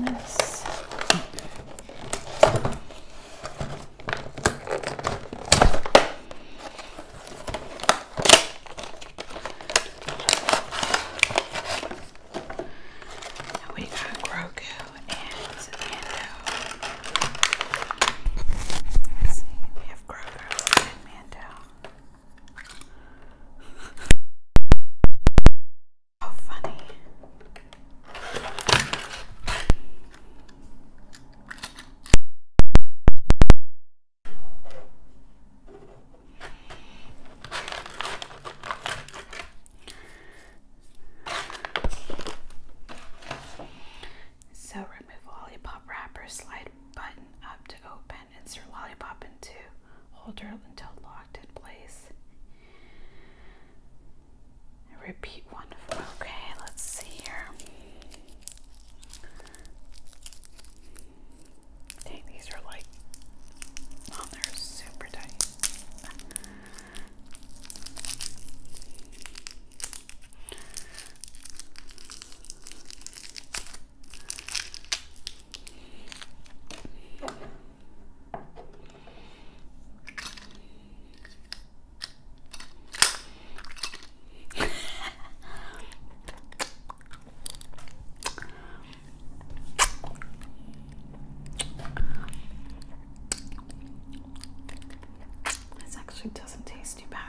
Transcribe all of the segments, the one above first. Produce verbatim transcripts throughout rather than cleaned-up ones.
this. And we got Grogu and Mando. Let's see, we have Grogu and Mando. How funny. So remove lollipop wrapper, slide button up to open, insert lollipop into holder until locked in place. Repeat one. Okay, let's see here. Dang, these are like, oh, they're super tight. This actually doesn't taste too bad.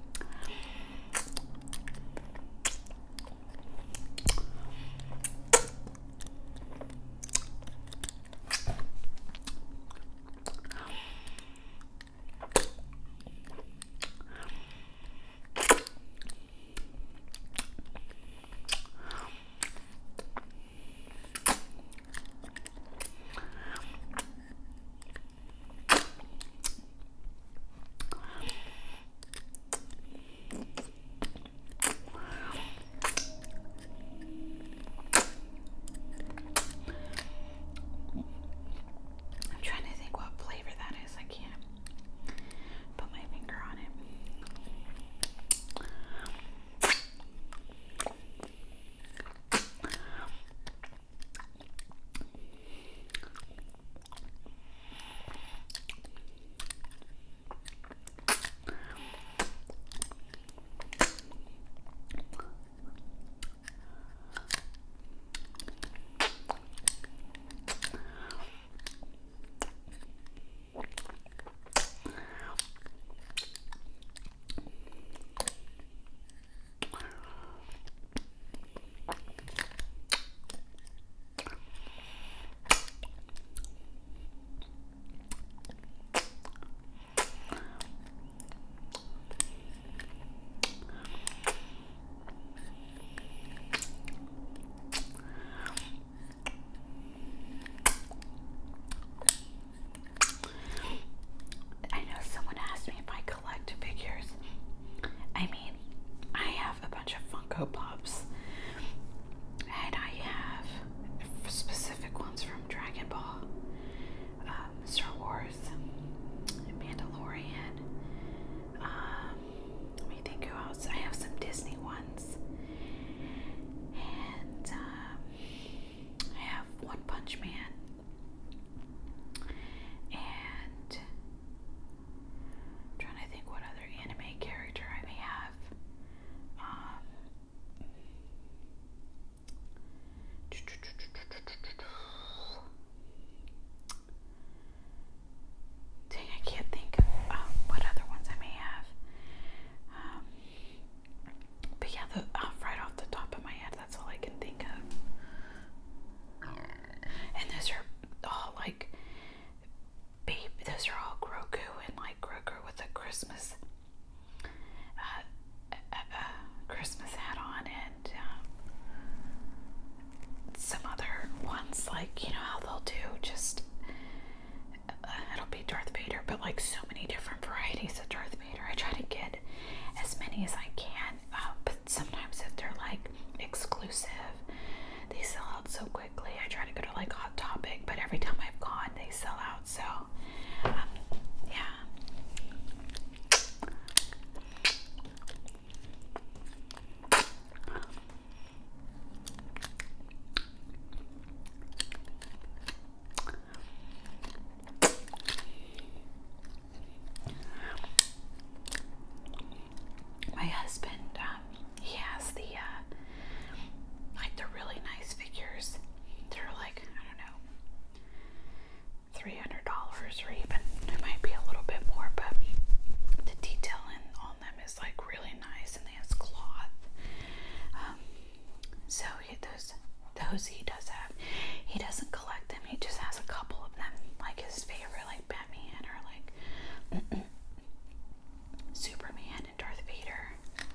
I'm trying to think what flavor that is. I can't put my finger on it. I know someone asked me if I collect figures. I mean, I have a bunch of Funko Pops, and I have specific ones from Dragon Ball, um, Star Wars, Mandalorian. Um, let me think who else. I have some Disney ones, and um, I have One Punch Man. And I'm trying to think what other anime character I may have. Um, dang, I can't think of um, what other ones I may have. Um, but yeah, the, uh, right off the top of my head, that's all I can think of. And those are all like, babe, those are all Grogu and like Grogu with a Christmas uh, uh, uh, Christmas hat on, and um, some other ones, like, you know how they'll do just uh, it'll be Darth Vader, but like so many different varieties of Darth Vader. I try to get as many as I can, uh, but sometimes if they're like exclusive, they sell out so quickly. I try to go to like Hot Topic, but every time I've gone, they sell out. So um, yeah. those he does have. He doesn't collect them. He just has a couple of them, like his favorite, like Batman or like Superman and Darth Vader.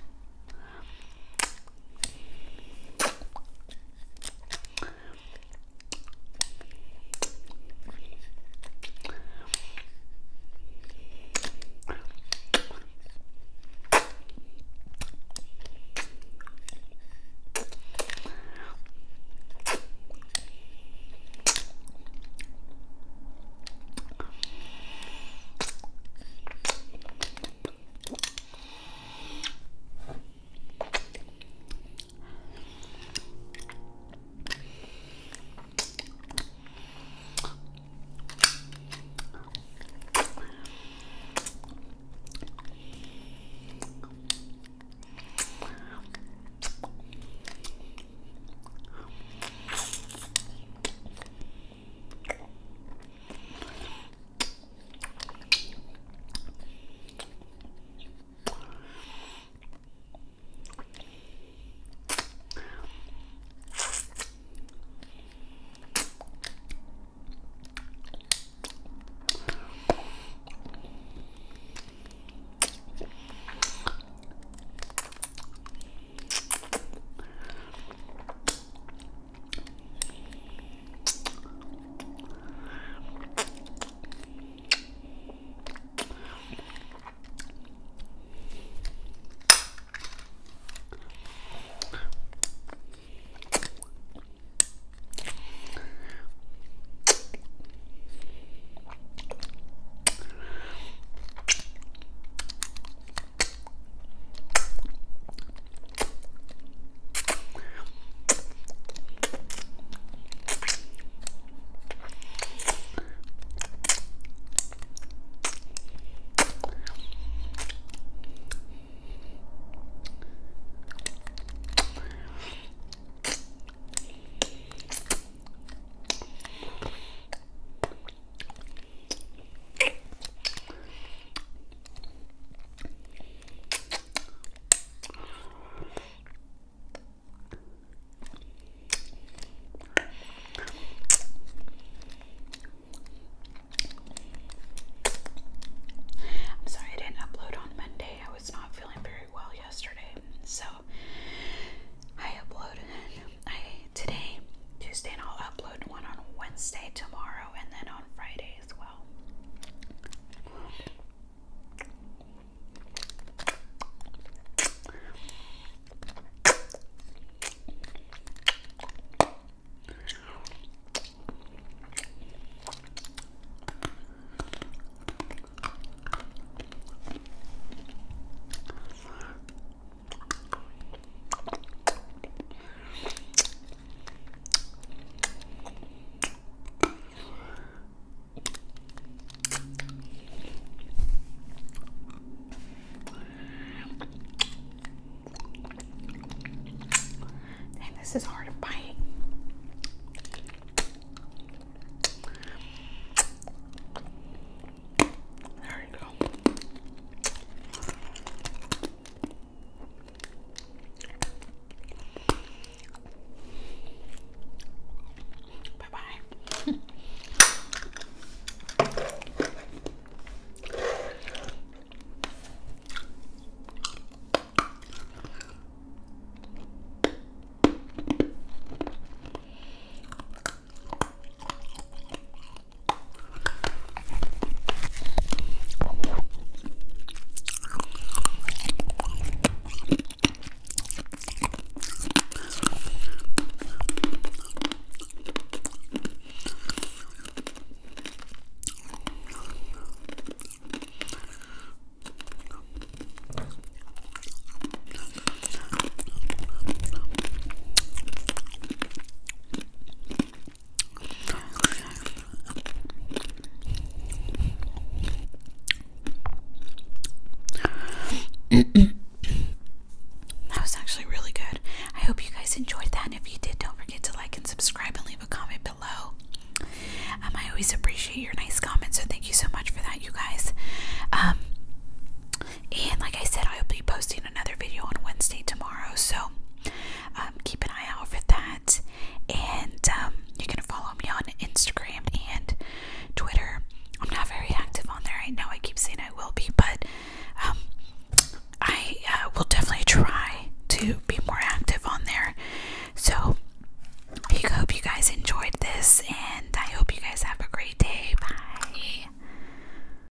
This is hard to bite. There you go. Bye-bye. That was actually really good. I hope you guys enjoyed that, and if you did, don't forget to like and subscribe and leave a comment below. Um, I always appreciate your nice